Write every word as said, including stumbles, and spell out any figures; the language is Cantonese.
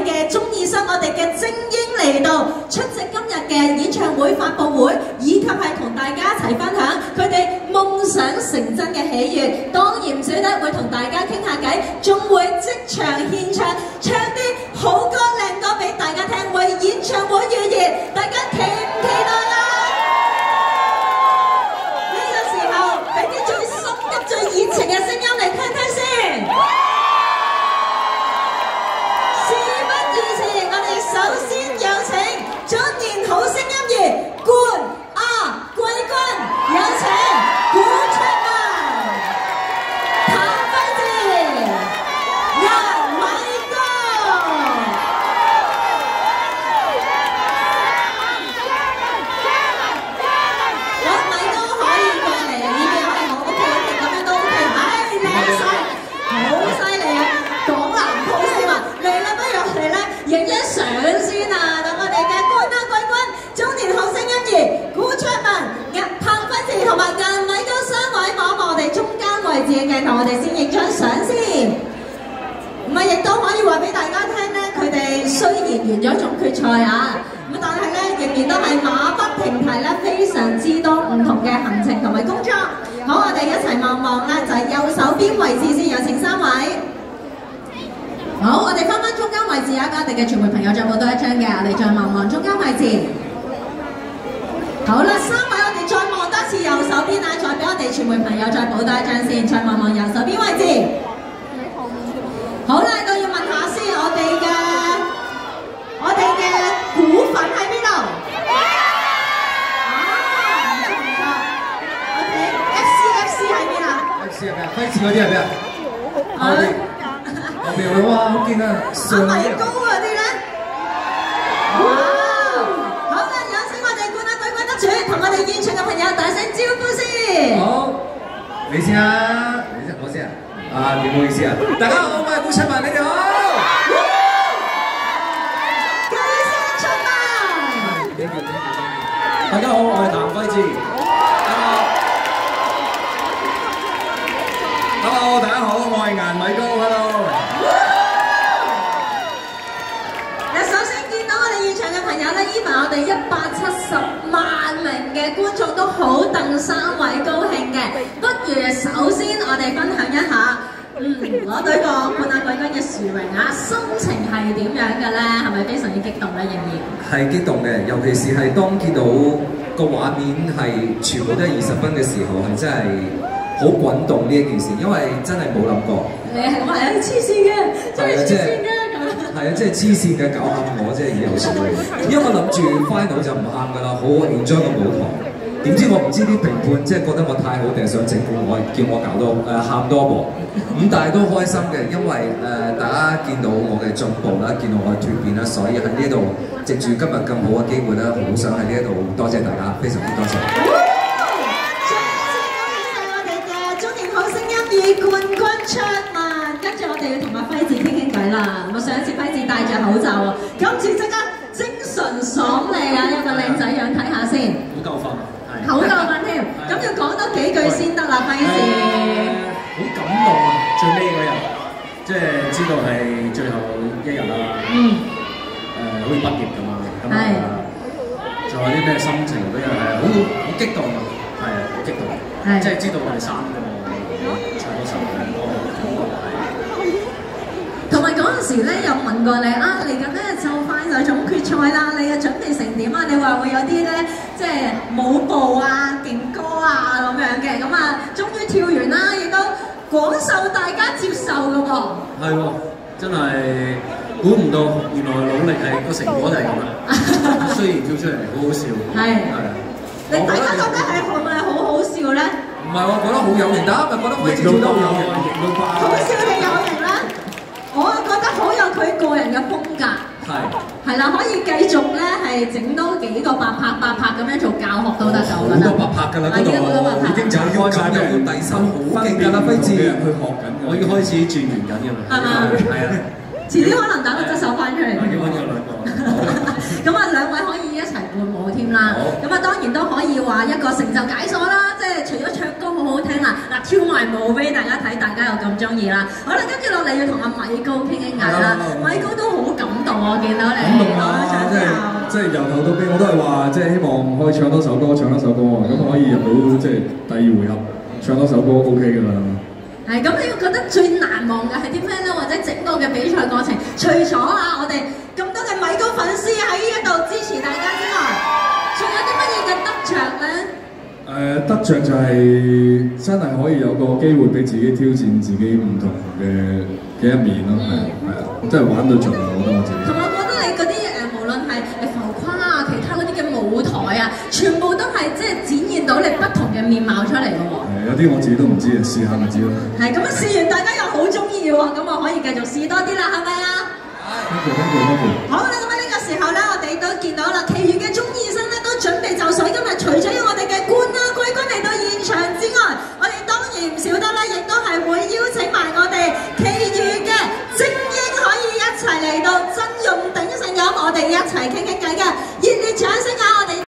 嘅中二生，我哋嘅精英嚟到出席今日嘅演唱會發佈會，以及係同大家一齊分享佢哋夢想成真嘅喜悅。當然唔少得會同大家傾下偈，仲會即場獻唱，唱啲好歌靚歌俾大家聽，為演唱會預熱。大家期唔期待啊？呢個時候俾啲最心急、最熱情嘅聲音嚟聽聽先。事不宜遲，我哋首先有請中年好聲音二冠亞季軍，有請古卓文、譚輝智、楊米高。我米高可以過嚟啊，呢邊可以我 OK OK 咁樣都 OK， 唉靚晒，好犀利啊！港男好笑啊！嚟啦，不如我哋咧影張相先啊！等我哋嘅冠亞季軍、中年好聲音二古卓文、譚輝智同埋顏米高三位望望我哋中間位置嘅鏡頭，我哋先影張相先。唔係，亦都可以話俾大家聽咧，佢哋雖然完咗總決賽啊，咁但係咧仍然都係馬不停蹄咧，非常之多唔同嘅行程同埋工作。好，我哋一齊望望咧，就係右手邊位置先，有請三位。好，我哋翻翻中間位置啊！我哋嘅傳媒朋友仲有冇多一張嘅？我哋再望望中間位置。好啦，三位我哋再望多次右手邊啊！再俾我哋傳媒朋友再補多一張先，再望望右手邊位置。好啦，都要問下先，我哋嘅我哋嘅股份喺邊度？啊，唔錯唔錯。OK，F C F C 喺邊啊 ？F C 係咩啊？輝智嗰啲係咩啊？後邊後邊哇，好見啊！ 阿米高嗰啲咧，哇！好啦，有請我哋冠亞季軍得主同我哋現場嘅朋友大聲招呼先。 好，你先啊，你先，我先啊。啊，唔好意思啊，大家好，我係古卓文，你哋好。 巨聲出發。 大家好，我係譚輝智。Hello， 大家好，我係顏米高。Hello。 嗱，首先見到我哋現場嘅朋友咧，even我哋一百七十萬名嘅觀眾都好戥三位高興嘅。不如首先我哋分享一下，嗯，攞到個冠亞季軍嘅殊榮啊，心情係點樣嘅咧？係咪非常之激動咧？仍然係激動嘅，尤其是係當見到個畫面係全部都係二十分嘅時候，係真係好滾動呢一件事，因為真係冇諗過。 你係我係黐線嘅，真係黐線嘅咁。 係啊，即係黐線嘅搞下我，即係以後笑你。因為我諗住 final 就唔喊㗎啦，好好 enjoy 個舞台。點知我唔知啲評判即係覺得我太好定係想整蠱我，叫我搞到誒喊多步。咁但係都開心嘅，因為誒、呃、大家見到我嘅進步啦，見到我嘅蛻變啦，所以喺呢度藉住今日咁好嘅機會咧，好想喺呢一度多謝大家，非常之多謝。 最先恭喜晒我哋嘅中年好聲音二冠軍卓文，跟住我哋要同阿輝智傾傾偈啦。我上一次輝智戴住口罩喎，今次即刻精神爽利啊！有個靚仔樣睇下先， 好夠瞓，係好夠瞓添。咁要講多幾句先得啦，輝智。 好感動啊！最尾嗰日，即係知道係最後一日啦。 嗯。 誒，好似畢業咁啊，咁啊，仲有啲咩心情嗰日係好好激動啊，係啊，好激動。係。即係知道第三個唱歌手嘅嗰個感覺係。 同埋嗰陣時咧，有問過你啊，嚟緊咧就快就總決賽啦，你嘅準備成點啊？你話會有啲咧，即係舞步啊、勁歌啊咁樣嘅，咁啊，終於跳完啦，亦都廣受大家接受嘅喎。 係喎，真係估唔到，原來努力係個成果就係咁啦。雖然跳出嚟好好笑，係係。 你大家覺得係係咪好好笑咧？ 唔係喎，覺得好有型，大家咪覺得輝智跳得好有型，型到爆。 好笑定有型咧？我覺得好有佢個人嘅風格。係。係啦，可以繼續咧係整多幾個八拍八拍咁樣做教學都得㗎，我覺得。好多八拍㗎啦，嗰度已經就要咁又要第三好勁㗎啦，輝智去學緊， 我已經開始轉完緊㗎啦。 係嘛？ 係啊。 遲啲可能打個側手翻出嚟。 要揾咗兩個。 咁啊，兩位可以一齊伴舞添啦。咁啊，當然都可以話一個成就解鎖啦。即係除咗唱歌好好聽啦，嗱跳埋舞俾大家睇，大家又咁中意啦。好啦，跟住落嚟要同阿米高傾傾偈啦。米高都好感動我見到你感動攞咗啊！ 獎即係之後。 即係由頭到尾我都係話，即係希望可以唱多首歌，唱多首歌啊！咁可以入到即係第二回合，唱多首歌 OK 㗎啦。 係咁，你覺得最難忘嘅係啲咩咧？或者整個嘅比賽過程，除咗啊我哋咁多嘅米高粉絲喺呢一度支持大家之外，仲有啲乜嘢嘅得着咧？ 誒、呃、得着就係真係可以有個機會俾自己挑戰自己唔同嘅嘅一面咯，係啊係啊，真係玩到盡啊！我覺得我自己。 同埋我覺得你嗰啲誒，無論係誒浮誇啊，其他嗰啲嘅舞台啊，全部都係即係展現到你不同嘅面貌出嚟嘅喎。 係有啲我自己都唔知啊，試下咪知咯。 係咁樣試完，大家又好中意喎，咁我可以繼續試多啲啦，係咪啊？ Thank you, thank you, thank you. 好啦，咁啊呢個時候咧，我哋都見到啦，其餘嘅中醫生咧都準備就緒。今日除咗要我哋嘅冠啊季軍嚟到現場之外，我哋當然唔少得咧，亦都係會邀請埋我哋其餘嘅精英可以一齊嚟到真用鼎盛飲，我哋一齊傾傾偈嘅。